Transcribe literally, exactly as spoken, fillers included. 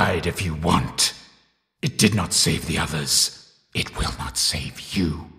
hide if you want. It did not save the others. It will not save you.